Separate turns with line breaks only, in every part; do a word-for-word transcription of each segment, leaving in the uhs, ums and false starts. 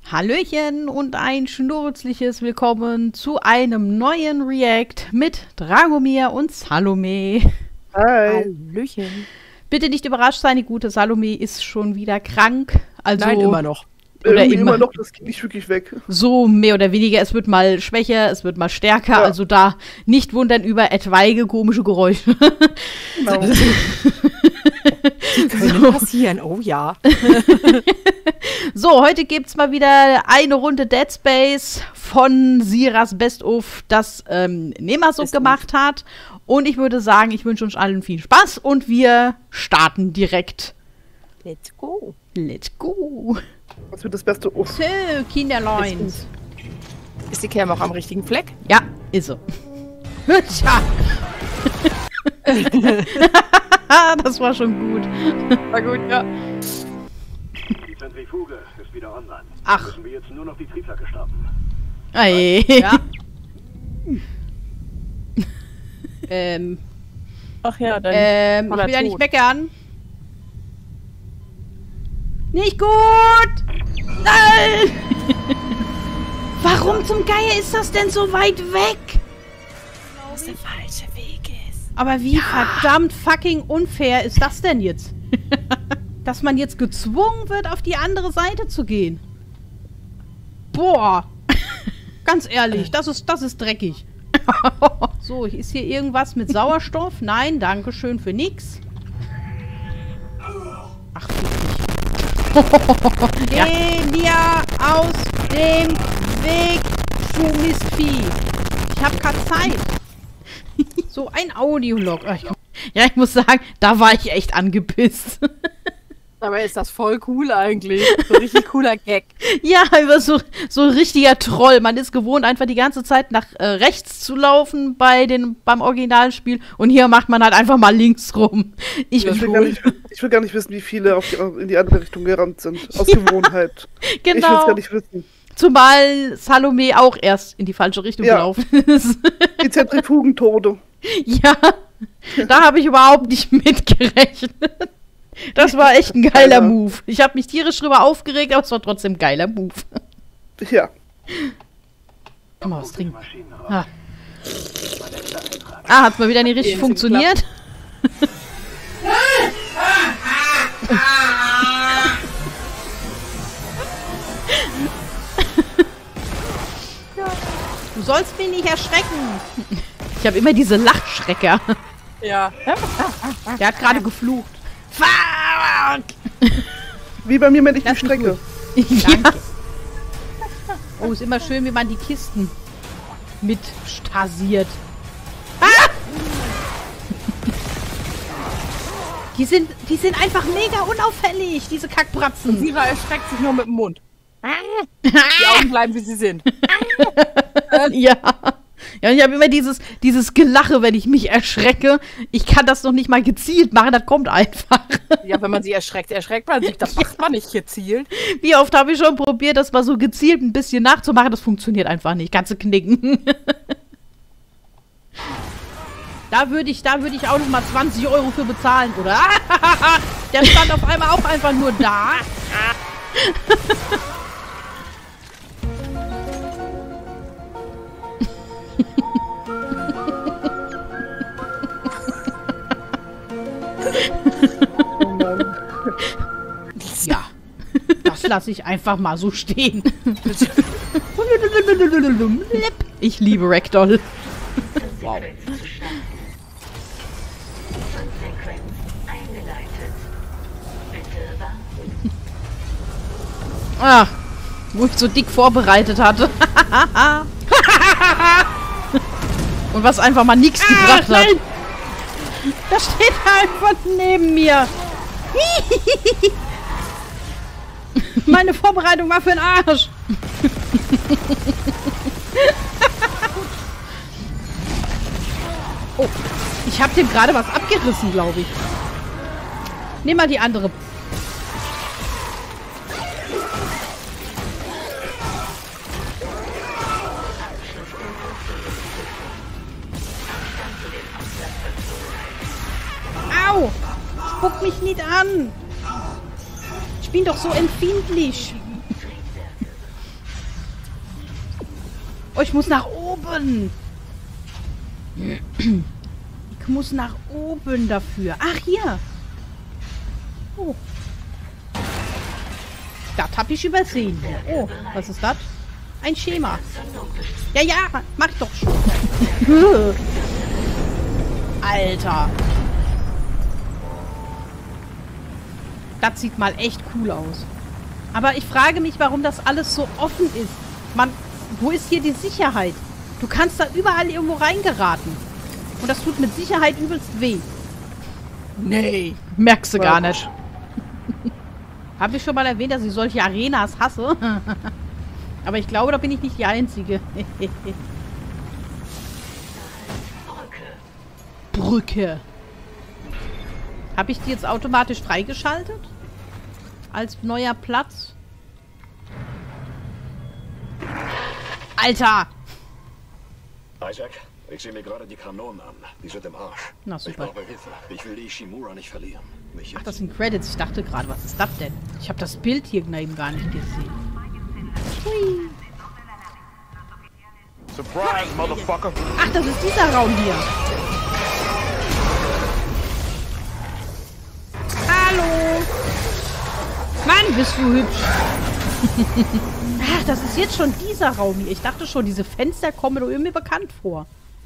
Hallöchen und ein schnurzliches Willkommen zu einem neuen React mit Dragomir und Salome.
Hi.
Hallöchen.
Bitte nicht überrascht sein, die gute Salome ist schon wieder krank. Also
Nein, immer noch.
Oder
Irgendwie
immer.
immer noch, das geht nicht wirklich weg.
So mehr oder weniger. Es wird mal schwächer, es wird mal stärker.
Ja.
Also da nicht wundern über etwaige komische Geräusche.
Genau.
Können passieren, oh ja.
So, heute gibt's mal wieder eine Runde Dead Space von Siras Best of, das ähm, Nemasuk
Best
gemacht hat. Und ich würde sagen, ich wünsche uns allen viel Spaß und wir starten direkt.
Let's go.
Let's go.
Was wird das Beste? Oh,
So, Kinderlein.
Ist die Cam auch am richtigen Fleck?
Ja, ist so. Tja. Das war schon gut.
War gut, ja.
Die Zentrifuge ist wieder online.
Ach.
Müssen wir jetzt nur noch die Triebwerke starten.
Ei.
Ja. ähm. Ach ja, dann.
Ähm, ich
voller
will ja nicht
Tod.
meckern. Nicht gut! Nein! Warum zum Geier ist das denn so weit weg?
was der falsche Weg ist.
Aber wie verdammt fucking unfair ist das denn jetzt? Dass man jetzt gezwungen wird, auf die andere Seite zu gehen. Boah. Ganz ehrlich, das ist, das ist dreckig. So, ist hier irgendwas mit Sauerstoff? Nein, danke schön für nix. Ach, fick dich.
Ja.
Geh mir aus dem Weg, du Mistvieh. Ich hab keine Zeit. So ein Audiolog. Ach, ich- Ja, ich muss sagen, da war ich echt angepisst.
Dabei ist das voll cool eigentlich. So ein richtig cooler Gag.
Ja, aber so, so ein richtiger Troll. Man ist gewohnt, einfach die ganze Zeit nach äh, rechts zu laufen bei den, beim Originalspiel. Und hier macht man halt einfach mal links rum. Ich bin
ich, will gar
schuld.
nicht, ich will gar nicht wissen, wie viele auf die, in die andere Richtung gerannt sind. Aus Gewohnheit. Ich will es
Genau.
gar nicht wissen.
Zumal Salome auch erst in die falsche Richtung
Ja.
gelaufen ist.
Die Zentrifugentode.
Ja, da habe ich überhaupt nicht mitgerechnet. Das war echt ein geiler
Keiner.
Move. Ich habe mich tierisch drüber aufgeregt, aber es war trotzdem ein geiler Move.
Ja.
Mal was trinken.
Maschinenraum.
Ah, ah hat's mal wieder nicht richtig
Jetzt
funktioniert? Du sollst mich nicht erschrecken. Ich habe immer diese Lachschrecker.
Ja.
Der hat gerade geflucht. Fuck!
Wie bei mir, wenn ich die
Lass mich
strecke.
Ja. Oh, ist immer schön, wie man die Kisten mit stasiert. Ah! Die sind, die sind einfach mega unauffällig, diese Kackbratzen.
Sira erschreckt sich nur mit dem Mund. Die Augen bleiben, wie sie sind.
Ja. Ja, und ich habe immer dieses, dieses Gelache, wenn ich mich erschrecke. Ich kann das noch nicht mal gezielt machen, das kommt einfach.
Ja, wenn man sie erschreckt, erschreckt man sich. Das macht man nicht gezielt.
Wie oft habe ich schon probiert, das mal so gezielt ein bisschen nachzumachen. Das funktioniert einfach nicht. Ganze Knicken. Da würde ich, da würde ich auch noch mal zwanzig Euro für bezahlen, oder? Der stand auf einmal auch einfach nur da.
Oh Mann.
Ja, das lasse ich einfach mal so stehen. Ich liebe Ragdoll. Wow. Ah, wo ich so dick vorbereitet hatte. Und was einfach mal nichts gebracht hat. Das steht einfach neben mir. Meine Vorbereitung war für den Arsch. Oh, ich habe dem gerade was abgerissen, glaube ich. Nimm mal die andere. Au! Spuck mich nicht an! Ich bin doch so empfindlich. Oh, ich muss nach oben. Ich muss nach oben dafür. Ach, hier. Oh. Das hab ich übersehen. Oh, was ist das? Ein Schema. Ja, ja, mach doch schon. Alter. Das sieht mal echt cool aus. Aber ich frage mich, warum das alles so offen ist. Man, wo ist hier die Sicherheit? Du kannst da überall irgendwo reingeraten. Und das tut mit Sicherheit übelst weh.
Nee.
Merkst du gar nicht. Habe ich schon mal erwähnt, dass ich solche Arenas hasse? Aber ich glaube, da bin ich nicht die Einzige. Brücke. Habe ich die jetzt automatisch freigeschaltet? Als neuer Platz? Alter!
Isaac, ich sehe mir gerade die Kanonen an. Die sind im Arsch.
Na,
Ich
super.
brauche Hilfe. Ich will die Ishimura nicht verlieren. Mich
Ach,
jetzt.
das sind Credits. Ich dachte gerade, was ist das denn? Ich habe das Bild hier eben gar nicht gesehen. Hui.
Surprise, motherfucker.
Ach, das ist dieser Raum hier. Hallo. Mann, bist du hübsch. Ach, das ist jetzt schon dieser Raum hier. Ich dachte schon, diese Fenster kommen mir doch irgendwie bekannt vor.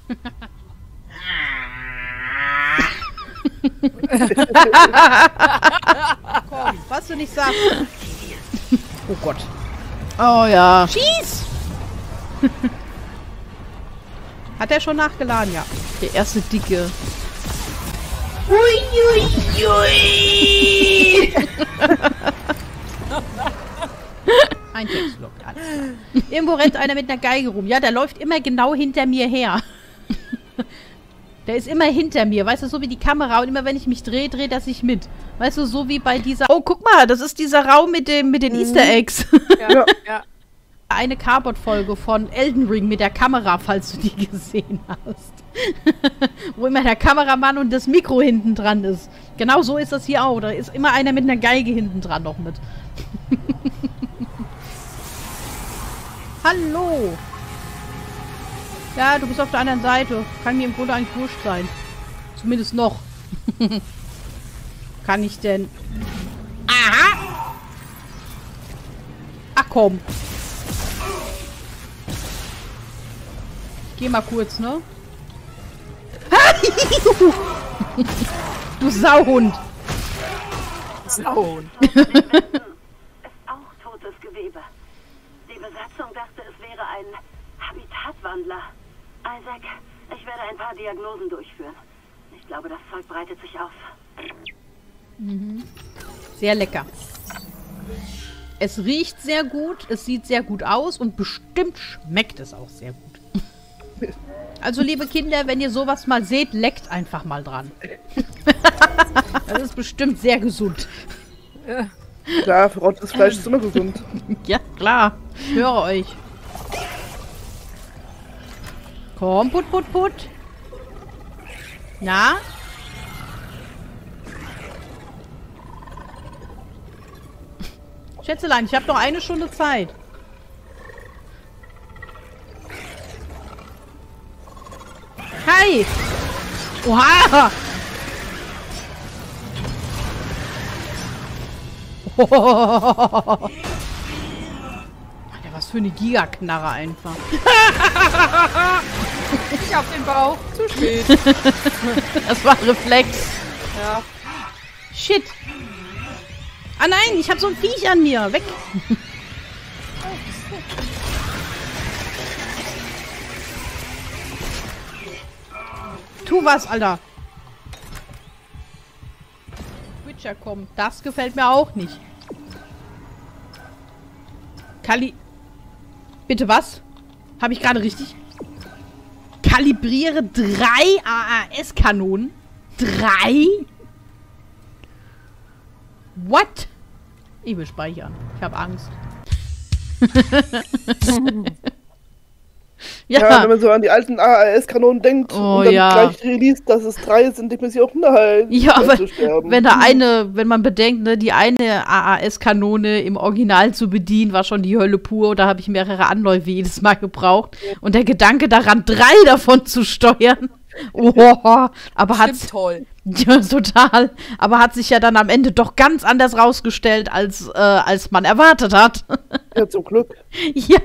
Komm, was du nicht sagst. Oh Gott.
Oh ja.
Schieß! Hat er schon nachgeladen? Ja.
Der erste Dicke.
Uiuiui! Ein Textlog, alles klar. Irgendwo rennt einer mit einer Geige rum. Ja, der läuft immer genau hinter mir her. Der ist immer hinter mir, weißt du, so wie die Kamera. Und immer wenn ich mich drehe, dreht er sich mit. Weißt du, so wie bei dieser... Oh, guck mal, das ist dieser Raum mit, dem, mit den mhm. Easter Eggs.
Ja, ja.
Eine Cardboard-Folge von Elden Ring mit der Kamera, falls du die gesehen hast. Wo immer der Kameramann und das Mikro hinten dran ist. Genau so ist das hier auch. Da ist immer einer mit einer Geige hinten dran noch mit. Hallo. Ja, du bist auf der anderen Seite. Kann mir im Grunde eigentlich wurscht sein. Zumindest noch. Kann ich denn... Aha! Ach komm. Ich geh mal kurz, ne? Du Sauhund.
Sauhund.
Ist auch totes Gewebe. Die Besatzung dachte, es wäre ein Habitatwandler. Isaac, ich werde ein paar Diagnosen durchführen. Ich glaube, das Zeug breitet sich aus.
Mhm. Sehr lecker. Es riecht sehr gut, es sieht sehr gut aus und bestimmt schmeckt es auch sehr gut. Also, liebe Kinder, wenn ihr sowas mal seht, leckt einfach mal dran. Das ist bestimmt sehr gesund.
Ja.
Klar, verrottes Fleisch ist immer gesund.
Ja, klar. Ich höre euch. Komm, put, put, put. Na? Schätzelein, ich habe noch eine Stunde Zeit. Hi! Oha! Alter, was für eine Gigaknarre einfach.
Ich hab den Bauch. Zu spät.
Das war ein Reflex.
Ja.
Shit. Ah nein, ich hab so ein Viech an mir. Weg. Tu was, Alter. Witcher, komm. Das gefällt mir auch nicht. Kali... Bitte was? Habe ich gerade richtig? Kalibriere drei A A S-Kanonen? Drei? What? Ich will speichern. Ich habe Angst.
Ja,
Ja,
wenn man so an die alten A A S-Kanonen denkt
Oh,
und dann
ja.
gleich released, dass es drei sind, denkt man sich auch, nein,
Ja,
gleich
aber
zu sterben.
wenn da eine, wenn man bedenkt, ne, die eine A A S-Kanone im Original zu bedienen, war schon die Hölle pur. Da habe ich mehrere Anläufe jedes Mal gebraucht. Und der Gedanke daran, drei davon zu steuern. Oh, aber hat's,
Stimmt, toll.
ja, total. Aber hat sich ja dann am Ende doch ganz anders rausgestellt, als, äh, als man erwartet hat.
Ja, zum Glück.
Ja.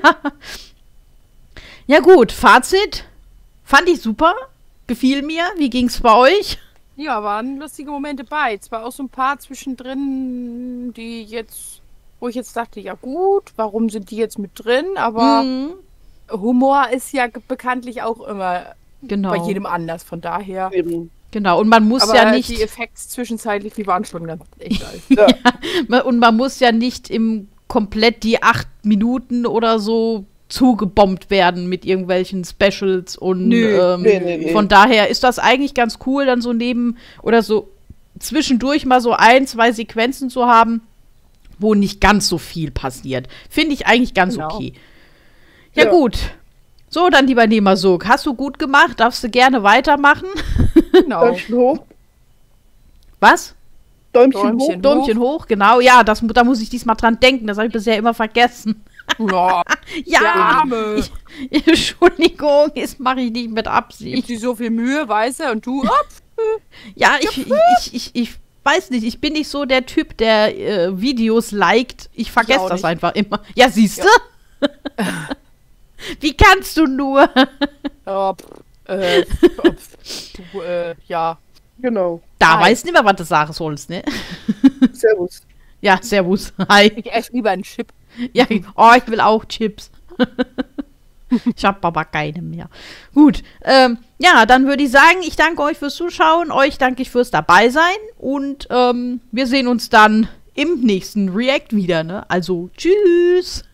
Ja, gut. Fazit. Fand ich super. Gefiel mir. Wie ging's bei euch?
Ja, waren lustige Momente bei. Zwar auch so ein paar zwischendrin, die jetzt, wo ich jetzt dachte, ja gut, warum sind die jetzt mit drin? Aber
Mhm.
Humor ist ja ge- bekanntlich auch immer
Genau.
bei jedem anders. Von daher.
Eben.
Genau. Und man muss
Aber
ja nicht.
die Effekte zwischenzeitlich, die waren schon ganz echt geil.
Ja,
Ma- Und man muss ja nicht im komplett die acht Minuten oder so zugebombt werden mit irgendwelchen Specials und
Nö.
ähm,
Nee, nee, nee.
von daher ist das eigentlich ganz cool, dann so neben oder so zwischendurch mal so ein, zwei Sequenzen zu haben, wo nicht ganz so viel passiert. Finde ich eigentlich ganz
Genau.
okay. Ja,
Ja.
gut. So, dann lieber Nehmersog. Hast du gut gemacht, darfst du gerne weitermachen.
Genau.
Däumchen hoch,
Was?
Däumchen,
Däumchen.
hoch.
Däumchen hoch, genau. Ja, das, mu- da muss ich diesmal dran denken. Das habe ich bisher immer vergessen.
Ja,
Ja,
der Arme.
ich, Entschuldigung, das mache ich nicht mit
Gibt
Absicht.
sie so viel Mühe, weißt du? Und du, oh,
Ja, ich, ich, ich, ich, ich weiß nicht, ich bin nicht so der Typ, der äh, Videos liked. Ich vergesse
auch
das
nicht.
einfach immer. Ja, siehst du? Wie kannst du nur?
oh, pff, äh, oh, pff, du, äh, ja.
Genau.
Da
Hi.
weißt du nicht mehr, was du sagen sollst, ne?
Servus.
Ja, servus. Hi.
Ich esse lieber einen Chip.
Ja, oh, ich will auch Chips. Ich habe aber keine mehr. Gut, ähm, ja, dann würde ich sagen, ich danke euch fürs Zuschauen, euch danke ich fürs dabei sein und ähm, wir sehen uns dann im nächsten React wieder, ne? Also, tschüss!